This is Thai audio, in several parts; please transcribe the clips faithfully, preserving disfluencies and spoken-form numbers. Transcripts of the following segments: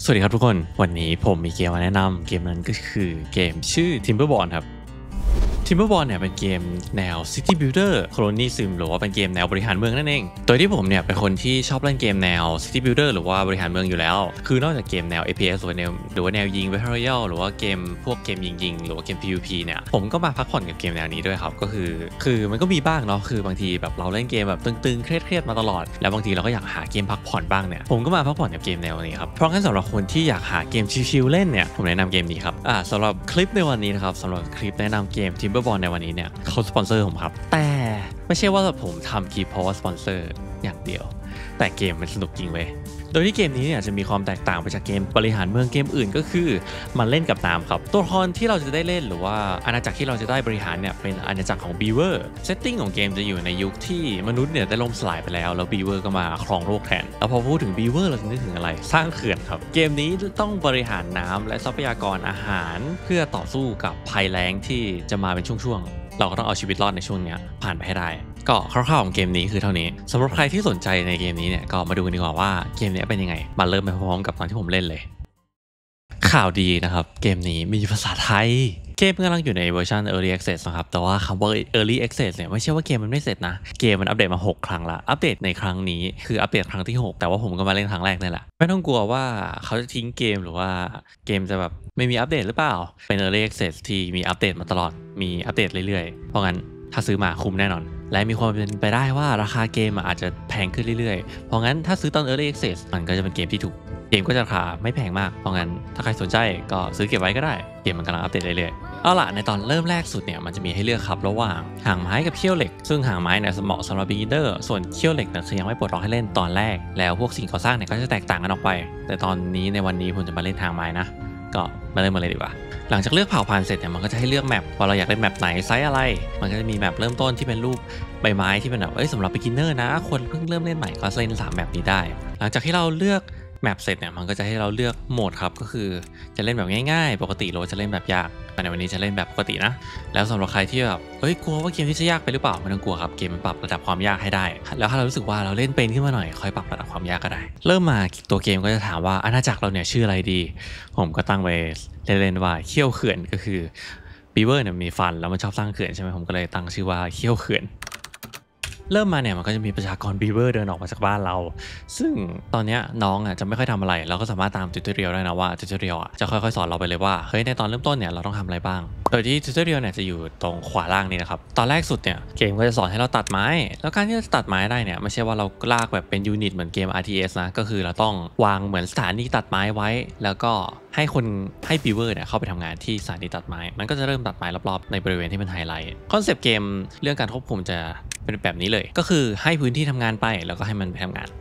สวัสดีครับทุกคนวันนี้ผมมีเกมมาแนะนำเกมนั้นก็คือเกมชื่อ Timberborn ครับ Timberborn เนี่ยเป็นเกมแนว City Builder Colony Sim หรือว่าเป็นเกมแนวบริหารเมืองนั่นเองโดยที่ผมเนี่ยเป็นคนที่ชอบเล่นเกมแนว City Builder หรือว่าบริหารเมืองอยู่แล้วคือนอกจากเกมแนว เอ พี เอส หรือว่าแนวหรือว่าแนวยิง Battle Royale หรือว่าเกมพวกเกมยิงๆหรือว่าเกม พี วี พี เนี่ยผมก็มาพักผ่อนกับเกมแนวนี้ด้วยครับก็คือคือมันก็มีบ้างเนาะคือบางทีแบบเราเล่นเกมแบบตึงๆเครียดๆมาตลอดแล้วบางทีเราก็อยากหาเกมพักผ่อนบ้างเนี่ยผมก็มาพักผ่อนกับเกมแนวนี้ครับเพราะงั้นสำหรับคนที่อยากหาเกมชิลๆเล่นเนี่ยผมแนะนำเกมนี้ครับอ่าสำหรับคลิปในวันนี้นะครับสำหรับคลิปแนะนำเกม Timberborn ในวันนี้เนี่ยเขาสปอนเซอร์ผมครับแต่ไม่ใช่ว่าผมทำคลิปเพราะว่าสปอนเซอร์อย่างเดียวแต่เกมมันสนุกจริงเว้ยโดยที่เกมนี้เนี่ยจะมีความแตกต่างไปจากเกมบริหารเมืองเกมอื่นก็คือมันเล่นกับน้ำครับตัวละครที่เราจะได้เล่นหรือว่าอาณาจักรที่เราจะได้บริหารเนี่ยเป็นอาณาจักรของบีเวอร์เซตติ้งของเกมจะอยู่ในยุคที่มนุษย์เนี่ยได้ล่มสลายไปแล้วแล้วบีเวอร์ก็มาครองโลกแทนแล้วพอพูดถึงบีเวอร์เราจะนึกถึงอะไรสร้างเขื่อนครับเกมนี้ต้องบริหารน้ำและทรัพยากรอาหารเพื่อต่อสู้กับภัยแล้งที่จะมาเป็นช่วงๆเราก็ต้องเอาชีวิตรอดในช่วงนี้ผ่านไปให้ได้ก็คร่าวๆของเกมนี้คือเท่านี้สำหรับใครที่สนใจในเกมนี้เนี่ยก็มาดูกันดีกว่าว่าเกมนี้เป็นยังไงมาเริ่มไปพร้อมๆกับตอนที่ผมเล่นเลยข่าวดีนะครับเกมนี้มีภาษาไทยเกมกำลังอยู่ในเวอร์ชัน Early Access นะครับแต่ว่าคำว่า Early Access เนี่ยไม่ใช่ว่าเกมมันไม่เสร็จนะเกมมันอัปเดตมาหกครั้งละอัปเดตในครั้งนี้คืออัปเดตครั้งที่หกแต่ว่าผมก็มาเล่นครั้งแรกนี่แหละไม่ต้องกลัวว่าเขาจะทิ้งเกมหรือว่าเกมจะแบบไม่มีอัปเดตหรือเปล่าเป็น Early Access ที่มีอัปเดตมาตลอดมีอัปเดตเรื่อยๆเพราะงั้นถ้าซื้อมาคุ้มแน่นอนและมีความเป็นไปได้ว่าราคาเกมอาจจะแพงขึ้นเรื่อยๆเพราะงั้นถ้าซื้อตอน Early Access มันก็จะเป็นเกมที่ถูกเกมก็จะราคาไม่แพงมากเพราะงั้นถ้าใครสนใจก็ซื้อเก็บไว้ก็ได้เกมมันกำลังอัปเดตเรื่อยๆเอาล่ะในตอนเริ่มแรกสุดเนี่ยมันจะมีให้เลือกครับระหว่างหางไม้กับเขี้ยวเหล็กซึ่งหางไม้เนี่ยเหมาะสำหรับ beginner ส่วนเขี้ยวเหล็กเนี่ยคือยังไม่ปลดล็อกให้เล่นตอนแรกแล้วพวกสิ่งก่อสร้างเนี่ยก็จะแตกต่างกันออกไปแต่ตอนนี้ในวันนี้ผมจะมาเล่นหางไม้นะก็มาเริ่มมาเลยดีกว่าหลังจากเลือกเผ่าพันธุ์เสร็จเนี่ยมันก็จะให้เลือกแมปว่าเราอยากเล่นแมปไหนไซส์อะไรมันก็จะมีแมปเริ่มต้นที่เป็นรูปใบไม้ที่เป็นแบบเอ้ยสำหรับ beginner นะคนเพิ่งเริ่มเล่นใหม่ก็เล่นสามแมปนี้ได้หลังจากที่เราเลือกแมปเสร็จเนี่ยมันก็จะให้เราเลือกโหมดครับก็คือจะเล่นแบบง่ายๆปกติเราจะเล่นแบบยากแต่ในวันนี้จะเล่นแบบปกตินะแล้วสำหรับใครที่แบบเฮ้ยกลัวว่าเกมที่จะยากไปหรือเปล่าไม่ต้องกลัวครับเกมมันปรับระดับความยากให้ได้แล้วถ้าเรารู้สึกว่าเราเล่นเป็นขึ้นมาหน่อยค่อยปรับระดับความยากก็ได้เริ่มมาตัวเกมก็จะถามว่าอาณาจักรเราเนี่ยชื่ออะไรดีผมก็ตั้งไว้เล่นๆว่าเขี้ยวเขื่อนก็คือบีเวอร์เนี่ยมีฟันแล้วมันชอบสร้างเขื่อนใช่ไหมผมก็เลยตั้งชื่อว่าเขี้ยวเขื่อนเริ่มมาเนี่ยมันก็จะมีประชากรบีเวอร์เดินออกมาจากบ้านเราซึ่งตอนนี้น้องอ่ะจะไม่ค่อยทำอะไรเราก็สามารถตามทิวตอเรียลได้นะว่าทิวตอเรียลอ่ะจะค่อยๆสอนเราไปเลยว่าเฮ้ยในตอนเริ่มต้นเนี่ยเราต้องทำอะไรบ้างโดยที่ทิวตอเรียลเนี่ยจะอยู่ตรงขวาล่างนี่นะครับตอนแรกสุดเนี่ยเกมก็จะสอนให้เราตัดไม้แล้วการที่เราตัดไม้ได้เนี่ยไม่ใช่ว่าเราลากแบบเป็นยูนิตเหมือนเกม อาร์ ที เอส นะก็คือเราต้องวางเหมือนสถานีตัดไม้ไว้แล้วก็ให้คนให้บีเวอร์เนี่ยเข้าไปทำงานที่สถานีตัดไม้มันก็จะเริ่มตัดไม้รอบๆในบริเวณที่เป็นไฮไลท์คอนเซปต์เกมเรื่องการควบคุมจะเป็นแบบนี้เลยก็คือให้พื้นที่ทำงานไปแล้วก็ให้มันไปทำงาน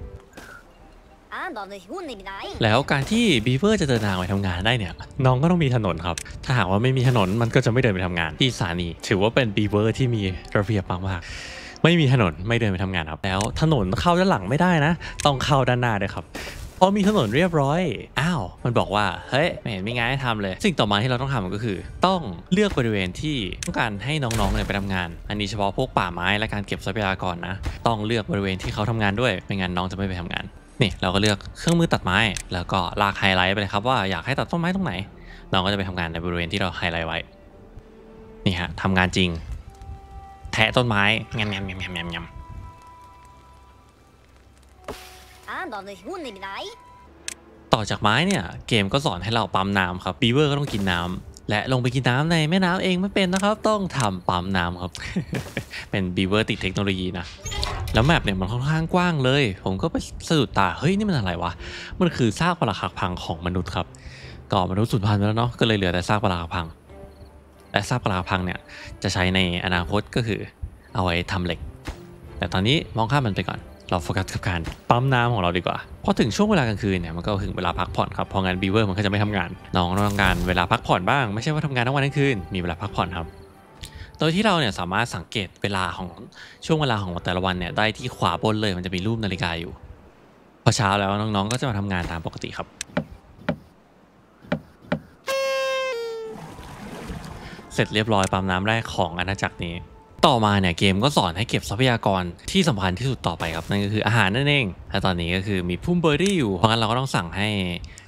แล้วการที่บีเวอร์จะเดินทางไปทำงานได้เนี่ยน้องก็ต้องมีถนนครับถ้าหากว่าไม่มีถนนมันก็จะไม่เดินไปทำงานที่สถานีถือว่าเป็นบีเวอร์ที่มีระเบียบมากๆไม่มีถนนไม่เดินไปทำงานครับแล้วถนนเข้าด้านหลังไม่ได้นะต้องเข้าด้านหน้าด้วยครับพอมีถนนเรียบร้อยอ้าวมันบอกว่าเฮ้ยไม่เห็นมีงานให้ทำเลยสิ่งต่อมาที่เราต้องทำก็คือต้องเลือกบริเวณที่ต้องการให้น้องๆเนี่ยไปทำงานอันนี้เฉพาะพวกป่าไม้และการเก็บทรัพยากรนะต้องเลือกบริเวณที่เขาทำงานด้วยไม่งั้นน้องจะไม่ไปทำงานนี่เราก็เลือกเครื่องมือตัดไม้แล้วก็ลากไฮไลท์ไปเลยครับว่าอยากให้ตัดต้นไม้ตรงไหนน้องก็จะไปทำงานในบริเวณที่เราไฮไลท์ไว้นี่ฮะทำงานจริงแทะต้นไม้งำงำงำงำงำงำต่อจากไม้เนี่ยเกมก็สอนให้เราปั๊มน้ำครับบีเวอร์ก็ต้องกินน้ำและลงไปกินน้ำในแม่น้ำเองไม่เป็นนะครับต้องทำปั๊มน้ำครับ เป็นบีเวอร์ติดเทคโนโลยีนะแล้วแมปเนี่ยมันค่อนข้างกว้างเลยผมก็ไปสะดุดตาเฮ้ยนี่มันอะไรวะมันคือซากปรักหักพังของมนุษย์ครับก่อมนุษย์สูญพันธุ์ไปแล้วเนาะก็เลยเหลือแต่ซากปรักหักพังและซากปรักหักพังเนี่ยจะใช้ในอนาคตก็คือเอาไว้ทำเหล็กแต่ตอนนี้มองข้ามมันไปก่อนเราโฟกัสกับการปั๊มน้ำของเราดีกว่าพอถึงช่วงเวลากลางคืนเนี่ยมันก็ถึงเวลาพักผ่อนครับพองานบีเวอร์มันก็จะไม่ทำงานน้องต้องการเวลาพักผ่อนบ้างไม่ใช่ว่าทำงานทั้งวันทั้งคืนมีเวลาพักผ่อนครับโดยที่เราเนี่ยสามารถสังเกตเวลาของช่วงเวลาของแต่ละวันเนี่ยได้ที่ขวาบนเลยมันจะมีรูปนาฬิกาอยู่พอเช้าแล้วน้องๆก็จะมาทำงานตามปกติครับเสร็จเรียบร้อยปั๊มน้ำแรกของอาณาจักรนี้ต่อมาเนี่ยเกมก็สอนให้เก็บทรัพยากรที่สำคัญที่สุดต่อไปครับนั่นก็คืออาหารนั่นเองและตอนนี้ก็คือมีพุ่มเบอร์รี่อยู่เพราะงั้นเราก็ต้องสั่งให้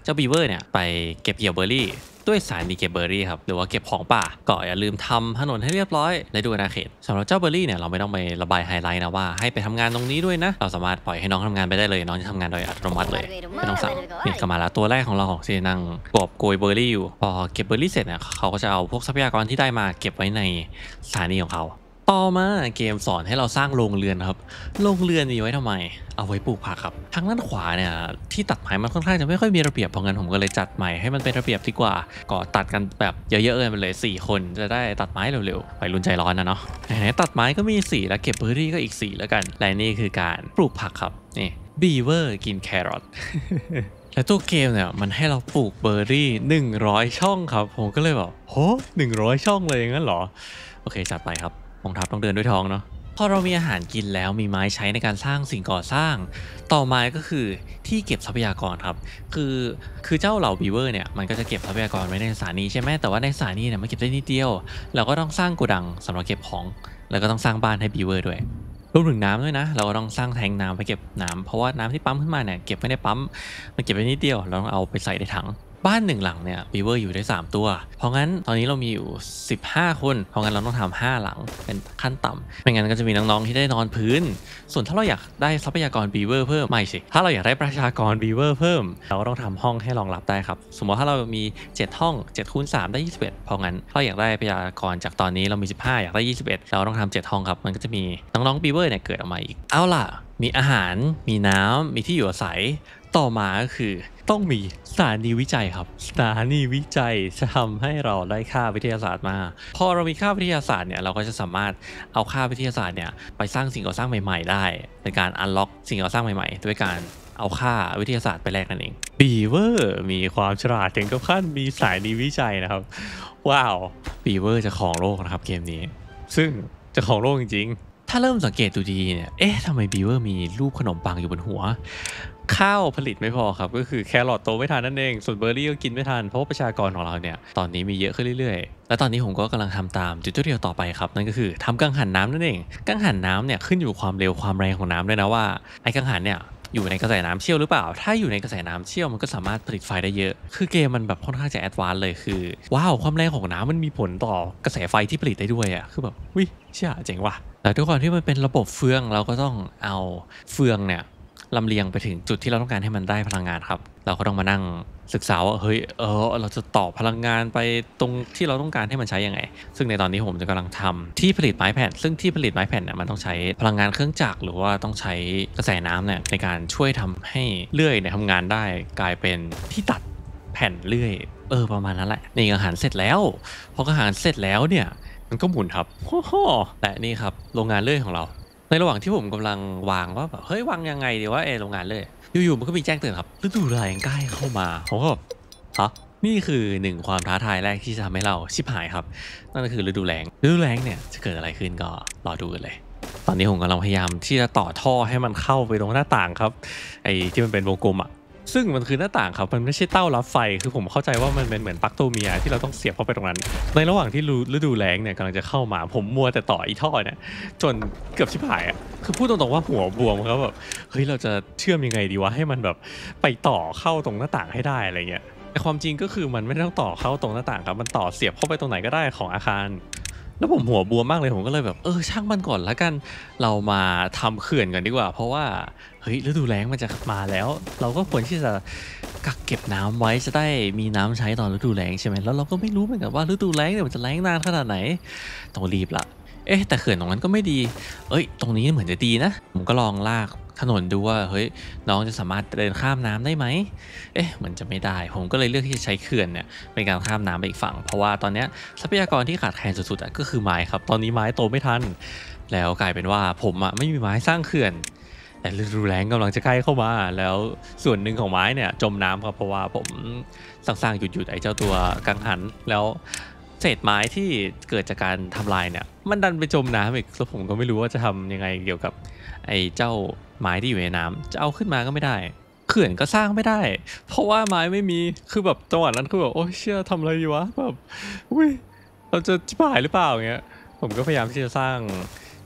เจ้าบีเวอร์เนี่ยไปเก็บเหยี่ยวเบอร์รี่ด้วยสารดีเก็บเบอร์รี่ครับหรือว่าเก็บของป่าก็อย่าลืมทำถนนให้เรียบร้อยและดูอาณาเขตสำหรับเจ้าเบอร์รี่เนี่ยเราไม่ต้องไประบายไฮไลท์นะว่าให้ไปทำงานตรงนี้ด้วยนะเราสามารถปล่อยให้น้องทำงานไปได้เลยน้องจะทำงานโดยอัตโนมัติเลยไม่ต้องสั่งนี่ก็มาแล้วตัวแรกของเราของที่นั่งกอบโกยเบอร์รี่อยู่พอเก็บเบอร์รี่เสร็จเนี่ยเขาก็จะเอาพวกทรัพยากรที่ได้มาเก็บไว้ในสถานีของเขาต่อมาเกมสอนให้เราสร้างโรงเรือนครับโรงเรือนมีไว้ทำไมเอาไว้ปลูกผักครับทางด้านขวาเนี่ยที่ตัดไม้มันค่อนข้างจะไม่ค่อยมีระเบียบเพราะงั้นผมก็เลยจัดใหม่ให้มันเป็นระเบียบดีกว่าก็ตัดกันแบบเยอะๆเลยไปเลยสี่คนจะได้ตัดไม้เร็วๆไปรุ่นใจร้อนนะเนาะไหนตัดไม้ก็มีสี่แล้วเก็บเบอร์รี่ก็อีกสี่แล้วกันและนี่คือการปลูกผักครับนี่บีเวอร์กินแครอท และตัวเกมเนี่ยมันให้เราปลูกเบอร์รี่หนึ่งร้อยช่องครับผมก็เลยแบบโหหนึ่งร้อยช่องเลยงั้นเหรอโอเคจัดไปครับกองทัพต้องเดินด้วยท้องเนาะพอเรามีอาหารกินแล้วมีไม้ใช้ในการสร้างสิ่งก่อสร้างต่อมาก็คือที่เก็บทรัพยากรครับคือคือเจ้าเหล่าบีเวอร์เนี่ยมันก็จะเก็บทรัพยากรไว้ในสถานีใช่ไหมแต่ว่าในสถานีเนี่ยมันเก็บได้นิดเดียวเราก็ต้องสร้างโกดังสำหรับเก็บของแล้วก็ต้องสร้างบ้านให้บีเวอร์ด้วยรวมถึงน้ำด้วยนะเราก็ต้องสร้างแทงน้ำไปเก็บน้ำเพราะว่าน้ำที่ปั๊มขึ้นมาเนี่ยเก็บไม่ได้ปั๊มมันเก็บไว้นิดเดียวเราต้องเอาไปใส่ในถังบ้านหนึ่งหลังเนี่ยบีเวอร์อยู่ได้สามตัวเพราะงั้นตอนนี้เรามีอยู่สิบห้าคนเพราะงั้นเราต้องทำห้าหลังเป็นขั้นต่ำไม่งั้นก็จะมีน้องๆที่ได้นอนพื้นส่วนถ้าเราอยากได้ทรัพยากรบีเวอร์เพิ่มไม่สิถ้าเราอยากได้ประชากรบีเวอร์เพิ่มเราก็ต้องทำห้องให้รองรับได้ครับสมมติถ้าเรามีเจ็ดห้องเจ็ดคูณสามได้ยี่สิบเอ็ดเพราะงั้นถ้าอยากได้ประชากรจากตอนนี้เรามีสิบห้าอยากได้ยี่สิบเอ็ดเราต้องทำเจ็ดห้องครับมันก็จะมีน้องๆบีเวอร์เนี่ยเกิดออกมาอีกเอาล่ะมีอาหารมีน้ำมีที่อยู่อาศัยต่อมาก็คือต้องมีสถานีวิจัยครับสถานีวิจัยจะทำให้เราได้ค่าวิทยาศาสตร์มาพอเรามีค่าวิทยาศาสตร์เนี่ยเราก็จะสามารถเอาค่าวิทยาศาสตร์เนี่ยไปสร้างสิ่งก่อสร้างใหม่ๆได้ในการอันล็อกสิ่งก่อสร้างใหม่ๆด้วยการเอาค่าวิทยาศาสตร์ไปแลกนั่นเองบีเวอร์มีความฉลาดถึงกับขั้นมีสถานีวิจัยนะครับว้าวบีเวอร์จะครองโลกนะครับเกมนี้ซึ่งจะครองโลกจริงๆถ้าเริ่มสังเกตดูดีเนี่ยเอ๊ะทำไมบีเวอร์มีรูปขนมปังอยู่บนหัวข้าวผลิตไม่พอครับก็คือแครอทโตไม่ทันนั่นเองส่วนเบอร์รี่ก็กินไม่ทันเพราะว่าประชากรของเราเนี่ยตอนนี้มีเยอะขึ้นเรื่อยๆและตอนนี้ผมก็กำลังทำตามจุดเดียวต่อไปครับนั่นก็คือทำกังหันน้ำนั่นเองกังหันน้ำเนี่ยขึ้นอยู่ความเร็วความแรงของน้ำด้วยนะว่าไอ้กังหันเนี่ยอยู่ในกระแสน้ำเชี่ยวหรือเปล่าถ้าอยู่ในกระแสน้ำเชี่ยวมันก็สามารถผลิตไฟได้เยอะคือเกมมันแบบค่อนข้างจะแอดวานซ์เลยคือว้าวความแรงของน้ำมันมีผลต่อกระแสไฟที่ผลิตได้ด้วยอ่ะคือแบบวิเชี่ยเจ๋งว่ะแต่ด้วยความที่มันเป็นระบบเฟืองเราก็ต้องเอาเฟืองเนี่ยลำเลียงไปถึงจุดที่เราต้องการให้มันได้พลังงานครับเราก็ต้องมานั่งศึกษาว่าเฮ้ยเออเราจะต่อพลังงานไปตรงที่เราต้องการให้มันใช้ยังไงซึ่งในตอนนี้ผมจะกำลังทำที่ผลิตไม้แผ่นซึ่งที่ผลิตไม้แผ่นเนี่ยมันต้องใช้พลังงานเครื่องจักรหรือว่าต้องใช้กระแสน้ำเนี่ยในการช่วยทำให้เลื่อยเนี่ยทำงานได้กลายเป็นที่ตัดแผ่นเลื่อยเออประมาณนั้นแหละนี่กังหันเสร็จแล้วพอกังหันเสร็จแล้วเนี่ยมันก็หมุนครับโอ้โหและนี่ครับโรงงานเลื่อยของเราในระหว่างที่ผมกำลังวางว่าแบบเฮ้ยวางยังไงดีว่าเอโรงงานเลยอยู่ๆมันก็มีแจ้งเตือนครับฤดูแล้งใกล้เข้ามาผมก็แบบฮะนี่คือหนึ่งความท้าทายแรกที่จะทำให้เราชิบหายครับนั่นก็คือฤดูแล้งฤดูแล้งเนี่ยจะเกิดอะไรขึ้นก็รอดูกันเลยตอนนี้ผมกำลังพยายามที่จะต่อท่อให้มันเข้าไปตรงหน้าต่างครับไอ้ที่มันเป็นวงกลมอ่ะซึ่งมันคือหน้าต่างครับมันไม่ใช่เต้ารับไฟคือผมเข้าใจว่ามันเป็นเหมือนปลั๊กตัวเมียที่เราต้องเสียบเข้าไปตรงนั้นในระหว่างที่ฤดูแล้งเนี่ยกำลังจะเข้ามาผมมัวแต่ต่ออีท่อเนี่ยจนเกือบชิบหายอ่ะคือพูดตรงๆว่าหัวบวมครับแบบเฮ้ยเราจะเชื่อมยังไงดีวะให้มันแบบไปต่อเข้าตรงหน้าต่างให้ได้อะไรเงี้ยแต่ความจริงก็คือมันไม่ต้องต่อเข้าตรงหน้าต่างครับมันต่อเสียบเข้าไปตรงไหนก็ได้ของอาคารแล้วผมหัวบวมมากเลยผมก็เลยแบบเออช่างมันก่อนแล้วกันเรามาทำเขื่อนกันดีกว่าเพราะว่าเฮ้ยฤดูแล้งมันจะมาแล้วเราก็ควรที่จะกักเก็บน้ำไว้จะได้มีน้ำใช้ตอนฤดูแล้งใช่ไหมแล้วเราก็ไม่รู้เหมือนกันว่าฤดูแล้งเนี่ยมันจะแล้งนานขนาดไหนต้องรีบละเอ๊ะแต่เขื่อนตรงนั้นก็ไม่ดีเอ้ยตรงนี้เหมือนจะดีนะผมก็ลองลากถนนดูว่าเฮ้ยน้องจะสามารถเดินข้ามน้ำได้ไหมเอ๊ะมันจะไม่ได้ผมก็เลยเลือกที่จะใช้เขื่อนเนี่ยเป็นการข้ามน้ำไปอีกฝั่งเพราะว่าตอนนี้ทรัพยากรที่ขาดแคลนสุดๆก็คือไม้ครับตอนนี้ไม้โตไม่ทันแล้วกลายเป็นว่าผมอ่ะไม่มีไม้สร้างเขื่อนแต่ฤดูแล้งกำลังจะใกล้เข้ามาแล้วส่วนหนึ่งของไม้เนี่ยจมน้ำครับเพราะว่าผมสร้างๆหยุดๆไอ้เจ้าตัวกังหันแล้วเศษไม้ที่เกิดจากการทำลายเนี่ยมันดันไปจมน้ำอีกแล้วผมก็ไม่รู้ว่าจะทำยังไงเกี่ยวกับไอ้เจ้าไม้ที่อยู่ในน้ำจะเอาขึ้นมาก็ไม่ได้เขื่อนก็สร้างไม่ได้เพราะว่าไม้ไม่มีคือแบบจังหวะนั้นคือแบบโอ้เชี่ยทำอะไรอยู่วะแบบอุ้ยเราจะจิบหายหรือเปล่าอย่างเงี้ยผมก็พยายามที่จะสร้าง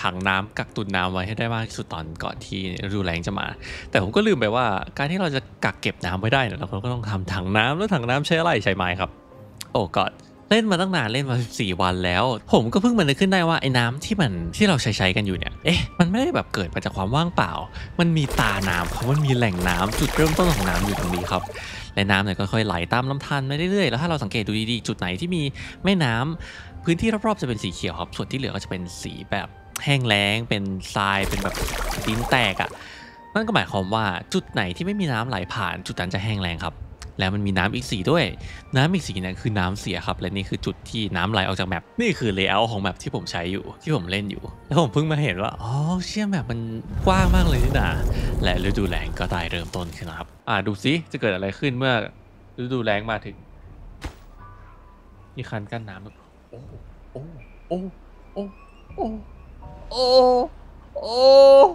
ถังน้ำกักตุนน้ำไว้ให้ได้มากที่สุดตอนก่อนที่ฤดูแล้งจะมาแต่ผมก็ลืมไปว่าการที่เราจะกักเก็บน้ำไว้ได้เนี่ยเราก็ต้องทำถังน้ำแล้วถังน้ำใช้อะไรใช้ไม้ครับโอ้ก็เล่นมาตั้งนานเล่นมาสิบสี่วันแล้วผมก็เพิ่งมานึกขึ้นได้ว่าไอ้น้ำที่มันที่เราใช้ใช้กันอยู่เนี่ยเอ๊ะมันไม่ได้แบบเกิดมาจากความว่างเปล่ามันมีตาน้ำครับมันมีแหล่งน้ำจุดเริ่มต้นของน้ำอยู่ตรงนี้ครับและน้ำเนี่ยก็ค่อยไหลตามลำธารไปเรื่อยๆแล้วถ้าเราสังเกตดูดีๆจุดไหนที่มีแม่น้ำพื้นที่รอบๆจะเป็นสีเขียวครับส่วนที่เหลือก็จะเป็นสีแบบแห้งแล้งเป็นทรายเป็นแบบดินแตกอ่ะนั่นก็หมายความว่าจุดไหนที่ไม่มีน้ำไหลผ่านจุดนั้นจะแห้งแล้งครับแล้วมันมีน้ำอีกสีด้วยน้ำอีกสีนั้นคือน้ำเสียครับและนี่คือจุดที่น้ำไหลออกจากแมปนี่คือเลเยอร์ของแมปที่ผมใช้อยู่ที่ผมเล่นอยู่แล้วผมเพิ่งมาเห็นว่าอ๋อเชื่อแมปมันกว้างมากเลยนี่นะและฤดูแล้งก็ได้เริ่มต้นขึ้นแล้วครับอ่าดูซิจะเกิดอะไรขึ้นเมื่อฤดูแล้งมาถึงมีคันกั้นน้ำโอ้โอ้โอ้โอ้โอ้โอ้โอ้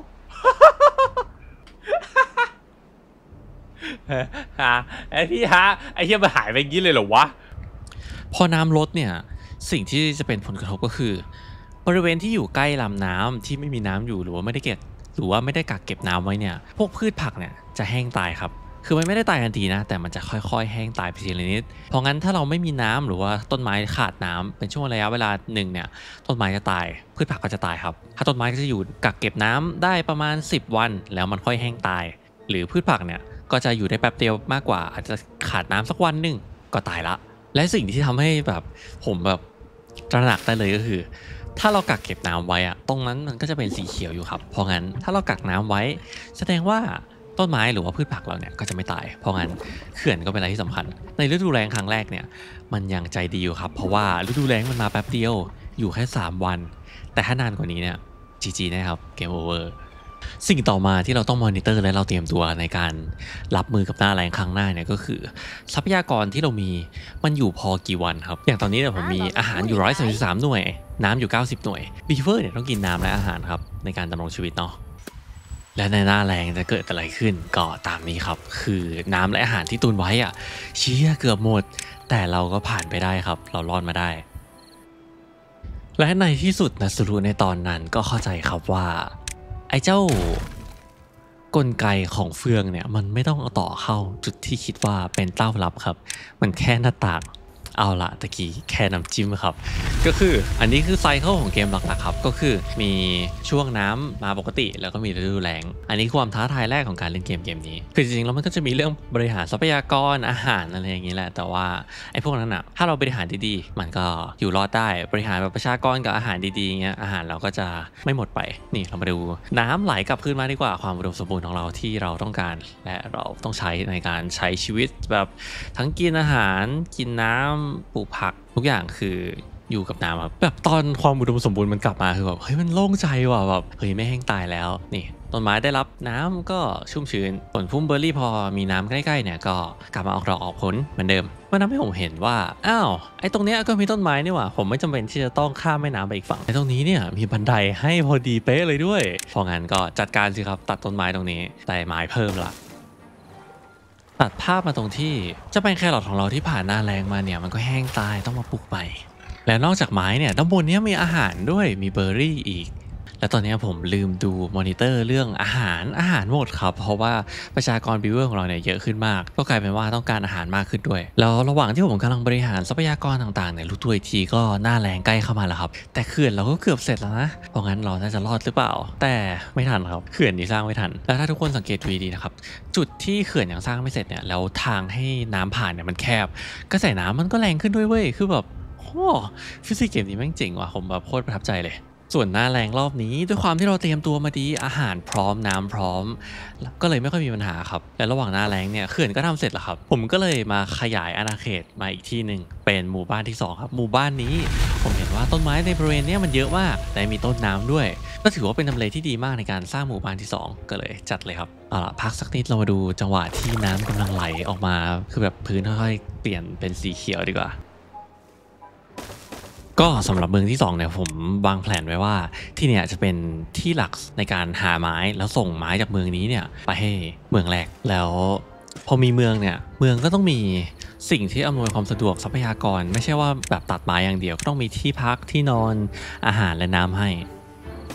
ฮะไอ้พี่ฮะไอ้เหี้ยมันหายไปงี้เลยเหรอวะพอน้ำลดเนี่ยสิ่งที่จะเป็นผลกระทบก็คือบริเวณที่อยู่ใกล้ลำน้ำที่ไม่มีน้ำอยู่หรือว่าไม่ได้เก็บหรือว่าไม่ได้กักเก็บน้ำไว้เนี่ยพวกพืชผักเนี่ยจะแห้งตายครับคือมันไม่ได้ตายทันทีนะแต่มันจะค่อยๆแห้งตายไปทีละนิดเพราะงั้นถ้าเราไม่มีน้ำหรือว่าต้นไม้ขาดน้ำเป็นช่วงระยะเวลาหนึ่งเนี่ยต้นไม้จะตายพืชผักก็จะตายครับถ้าต้นไม้ก็จะอยู่กักเก็บน้ำได้ประมาณสิบวันแล้วมันค่อยแห้งตายหรือพืชผักเนี่ยก็จะอยู่ได้แป๊บเดียวมากกว่าอาจจะขาดน้ำสักวันหนึ่งก็ตายละและสิ่งที่ทำให้แบบผมแบบตระหนักได้เลยก็คือถ้าเรากักเก็บน้ำไว้อะตรงนั้นมันก็จะเป็นสีเขียวอยู่ครับเพราะงั้นถ้าเรากักน้ำไว้แสดงว่าต้นไม้หรือว่าพืชผักเราเนี่ยก็จะไม่ตายเพราะงั้นเขื่อนก็เป็นอะไรที่สำคัญในฤดูแล้งครั้งแรกเนี่ยมันยังใจดีอยู่ครับเพราะว่าฤดูแล้งมันมาแป๊บเดียวอยู่แค่สามวันแต่ถ้านานกว่านี้เนี่ยจีจีนะครับเกมโอเวอร์สิ่งต่อมาที่เราต้องมอนิเตอร์และเราเตรียมตัวในการรับมือกับหน้าแล้งครั้งหน้าเนี่ยก็คือทรัพยากรที่เรามีมันอยู่พอกี่วันครับอย่างตอนนี้เนี่ยผมมีอาหารอยู่หนึ่งร้อยสามสิบสามหน่วยน้ำอยู่เก้าสิบหน่วยบีเวอร์เนี่ยต้องกินน้ำและอาหารครับในการดำรงชีวิตเนาะและในหน้าแล้งจะเกิดอะไรขึ้นก็ตามนี้ครับคือน้ำและอาหารที่ตุนไว้อะเชี่ยเกือบหมดแต่เราก็ผ่านไปได้ครับเรารอดมาได้และในที่สุดนัสรุในตอนนั้นก็เข้าใจครับว่าไอ้เจ้ากลไกของเฟืองเนี่ยมันไม่ต้องเอาต่อเข้าจุดที่คิดว่าเป็นเต้ารับครับมันแค่หน้าต่างเอาละตะกี้แค่น้ำจิ้มครับก็คืออันนี้คือไซเคิลของเกมหลักๆครับก็คือมีช่วงน้ำมาปกติแล้วก็มีฤดูแล้งอันนี้ความท้าทายแรกของการเล่นเกมเกมนี้คือจริงๆแล้วมันก็จะมีเรื่องบริหารทรัพยากรอาหารอะไรอย่างนี้แหละแต่ว่าไอ้พวกนั้นอ่ะถ้าเราบริหารดีๆมันก็อยู่รอดได้บริหารแบบประชากรกับอาหารดีๆเงี้ยอาหารเราก็จะไม่หมดไปนี่เรามาดูน้ำไหลกลับคืนมาดีกว่าความอุดมสมบูรณ์ของเราที่เราต้องการและเราต้องใช้ในการใช้ชีวิตแบบทั้งกินอาหารกินน้ำปลูกผักทุกอย่างคืออยู่กับน้ำครับแบบตอนความอุดมสมบูรณ์มันกลับมาคือแบบเฮ้ยมันโล่งใจว่ะแบบเฮ้ยไม่แห้งตายแล้วนี่ต้นไม้ได้รับน้ำก็ชุ่มชื้นผลพุ่มเบอร์รี่พอมีน้ำใกล้ๆเนี่ยก็กลับมาออกดอกออกผลเหมือนเดิมมันทำให้ผมเห็นว่าอ้าวไอ้ตรงเนี้ยก็มีต้นไม้นี่หว่าผมไม่จำเป็นที่จะต้องข้ามแม่น้ำไปอีกฝั่งไอ้ตรงนี้เนี่ยมีบันไดให้พอดีเป๊ะเลยด้วยพองั้นก็จัดการสิครับตัดต้นไม้ตรงนี้แต่ไม้เพิ่มละตัดภาพมาตรงที่จะเป็นแครอทของเราที่ผ่านหน้าแล้งมาเนี่ยมันก็แห้งตายต้องมาปลูกใหม่แล้วนอกจากไม้เนี่ยด้านบนนี้มีอาหารด้วยมีเบอร์รี่อีกและตอนนี้ผมลืมดูมอนิเตอร์เรื่องอาหารอาหารหมดครับเพราะว่าประชากรบิวเวอร์ของเราเนี่ยเยอะขึ้นมากก็กลายเป็นว่าต้องการอาหารมากขึ้นด้วยแล้วระหว่างที่ผมกำลังบริหารทรัพยากรต่างๆเนี่ยรู้ตัวอีกทีก็หน้าแล้งใกล้เข้ามาแล้วครับแต่เขื่อนเราก็เกือบเสร็จแล้วนะเพราะงั้นเราน่าจะรอดหรือเปล่าแต่ไม่ทันครับเขื่อนนี้สร้างไม่ทันแล้วถ้าทุกคนสังเกตดูดีๆนะครับจุดที่เขื่อนยังสร้างไม่เสร็จเนี่ยแล้วทางให้น้ำผ่านเนี่ยมันแคบกระแสน้ำมันก็แรงขึ้นด้วยเว้ยคือแบบโอ้ฟิสิกส์เกมนี้แม่งเจ๋งว่ะผมแบบโคตรประทับใจเลยส่วนหน้าแรงรอบนี้ด้วยความที่เราเตรียมตัวมาดีอาหารพร้อมน้ำพร้อมก็เลยไม่ค่อยมีปัญหาครับและระหว่างหน้าแรงเนี่ยเขื่อนก็ทำเสร็จแล้วครับผมก็เลยมาขยายอาณาเขตมาอีกที่หนึ่งเป็นหมู่บ้านที่สองครับหมู่บ้านนี้ผมเห็นว่าต้นไม้ในบริเวณนี้มันเยอะมากและมีต้นน้ำด้วยก็ถือว่าเป็นทำเลที่ดีมากในการสร้างหมู่บ้านที่สองก็เลยจัดเลยครับเอาล่ะพักสักนิดเรามาดูจังหวะที่น้ำกำลังไหลออกมาคือแบบพื้นค่อยๆเปลี่ยนเป็นสีเขียวดีกว่าก็สำหรับเมืองที่สองเนี่ยผมวางแผนไว้ว่าที่เนี่ยจะเป็นที่หลักในการหาไม้แล้วส่งไม้จากเมืองนี้เนี่ยไปให้เมืองแรกแล้วพอมีเมืองเนี่ยเมืองก็ต้องมีสิ่งที่อำนวยความสะดวกทรัพยากรไม่ใช่ว่าแบบตัดไม้อย่างเดียวก็ต้องมีที่พักที่นอนอาหารและน้ำให้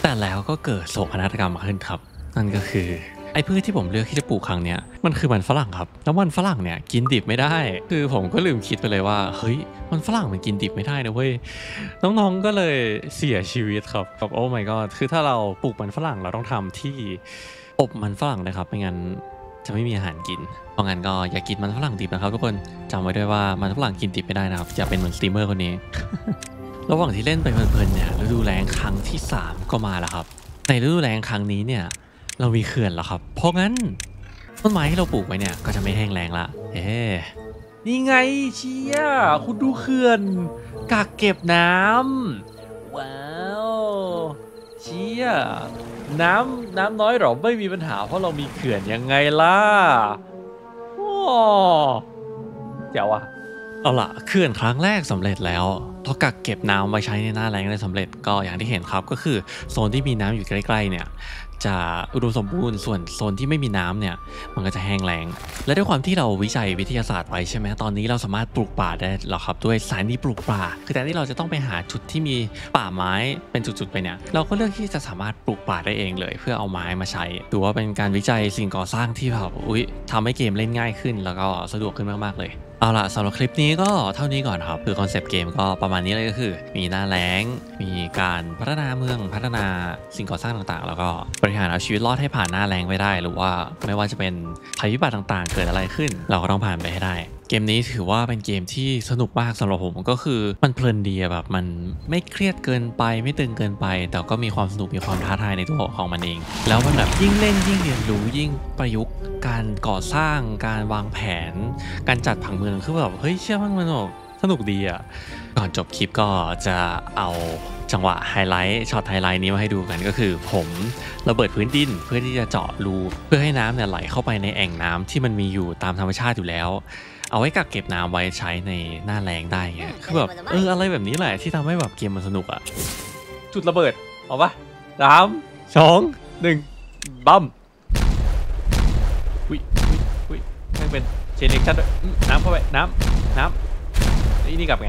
แต่แล้วก็เกิดโศกนาฏกรรมขึ้นครับนั่นก็คือไอ้พืชที่ผมเลือกที่จะปลูกครั้งเนี้ยมันคือมันฝรั่งครับแล้วมันฝรั่งเนี่ยกินดิบไม่ได้คือผมก็ลืมคิดไปเลยว่าเฮ้ยมันฝรั่งมันกินดิบไม่ได้นะเว้ยน้องๆก็เลยเสียชีวิตครับแบบโอ้ my god คือถ้าเราปลูกมันฝรั่งเราต้องทำที่อบมันฝรั่งนะครับไม่งั้นจะไม่มีอาหารกินเพราะงั้นก็อย่ากินมันฝรั่งดิบนะครับทุกคนจำไว้ด้วยว่ามันฝรั่งกินดิบไม่ได้นะครับอย่าเป็นเหมือนสตรีมเมอร์คนนี้ ระหว่างที่เล่นไปเพลินๆเนี่ยฤดูแล้งครั้งที่สามก็มาแล้วครับในฤดูแล้งครั้งนี้เนี่ยเรามีเขื่อนแล้วครับเพราะงั้นต้นไม้ที่เราปลูกไว้เนี่ยก็จะไม่แห้งแล้งละเอ๊นี่ไงเชียคุณดูเขื่อนกักเก็บน้ำว้าวเชียน้ำน้ำน้อยหรอไม่มีปัญหาเพราะเรามีเขื่อนยังไงล่ะโอ้เจ๋วอะเอาล่ะเขื่อนครั้งแรกสำเร็จแล้วเรากักเก็บน้ำไว้ใช้ในหน้าแล้งได้สำเร็จก็อย่างที่เห็นครับก็คือโซนที่มีน้ำอยู่ใกล้ๆเนี่ยจะอุดมสมบูรณ์ส่วนโซนที่ไม่มีน้ำเนี่ยมันก็จะแห้งแล้งและด้วยความที่เราวิจัยวิทยาศาสตร์ไว้ใช่ไหมตอนนี้เราสามารถปลูกป่าได้แล้วครับด้วยสายนี้ปลูกป่าคือแทนที่เราจะต้องไปหาจุดที่มีป่าไม้เป็นจุดๆไปเนี่ยเราก็เลือกที่จะสามารถปลูกป่าได้เองเลยเพื่อเอาไม้มาใช้ถือว่าเป็นการวิจัยสิ่งก่อสร้างที่แบบอุ๊ยทำให้เกมเล่นง่ายขึ้นแล้วก็สะดวกขึ้นมากๆเลยเอาล่ะสำหรับคลิปนี้ก็เท่านี้ก่อนครับคือคอนเซปต์เกมก็ประมาณนี้เลยก็คือมีหน้าแล้งมีการพัฒนาเมืองพัฒนาสิ่งก่อสร้างต่างๆแล้วก็บริหารเอาชีวิตรอดให้ผ่านหน้าแล้งไปได้หรือว่าไม่ว่าจะเป็นภัยพิบัติต่างๆเกิดอะไรขึ้นเราก็ต้องผ่านไปให้ได้เกมนี้ถือว่าเป็นเกมที่สนุกมากสำหรับผมก็คือมันเพลินดีแบบมันไม่เครียดเกินไปไม่ตึงเกินไปแต่ก็มีความสนุกมีความท้าทายในตัวของมันเองแล้วมันแบบยิ่งเล่นยิ่งเรียนรู้ยิ่งประยุกต์การก่อสร้างการวางแผนการจัดผังเมืองคือแบบเฮ้ยเชื่อมันมันแบบสนุกดีอ่ะก่อนจบคลิปก็จะเอาจังหวะไฮไลท์ช็อตไฮไลท์นี้มาให้ดูกันก็คือผมระเบิดพื้นดินเพื่อที่จะเจาะรูเพื่อให้น้ำเนี่ยไหลเข้าไปในแอ่งน้ำที่มันมีอยู่ตามธรรมชาติอยู่แล้วเอาไว้กักเก็บน้ำไว้ใช้ในหน้าแล้งได้เงี้ยคือแบบเอออะไรแบบนี้แหละที่ทำให้แบบเกมมันสนุกอ่ะจุดระเบิดเอาปะสามสองหนึ่งบัมอุ้ยอุ้ยอุ้ยไม่เป็นเชนเล็กชันด้วยน้ำเข้าไปน้ำน้ำนี่นี่กลับไง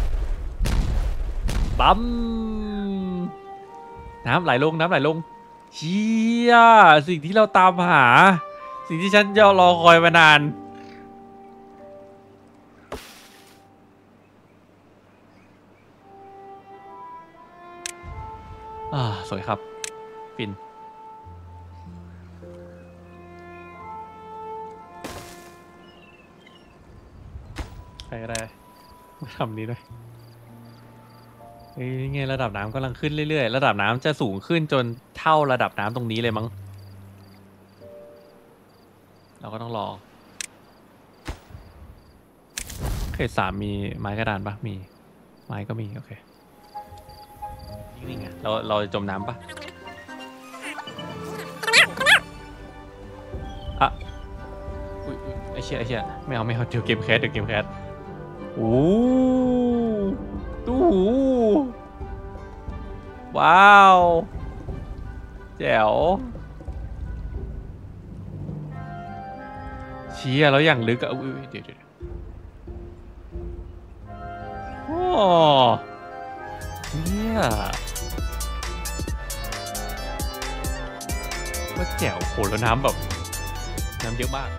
บัมน้ำไหลลงน้ำไหลลงเชี่ยสิ่งที่เราตามหาสิ่งที่ฉันจะรอคอยมานานอ่าสวยครับฟินใครก็ได้มาทำนี้ด้วยเฮ้ยไงระดับน้ำกำลังขึ้นเรื่อยๆระดับน้ำจะสูงขึ้นจนเท่าระดับน้ำตรงนี้เลยมั้งเราก็ต้องรอเขตสามมีไม้กระดานปะมีไม้ก็มีโอเคนี่ไงเราเราจมน้ำปะอ่ะอุ้ยไอเชี่ยไอเชี่ยไม่เอาไม่เอาเดี๋ยวเกมแคสเดี๋ยวเกมแคสโอ้ตู้หูว้าวแจ๋วเชี่ยแล้วอย่างลึกอะอุ้ยเดี๋ยวเดี๋ยวโอ้เชี่ยว่าแจ๋วโหแล้วน้ำแบบน้ำเยอะมาก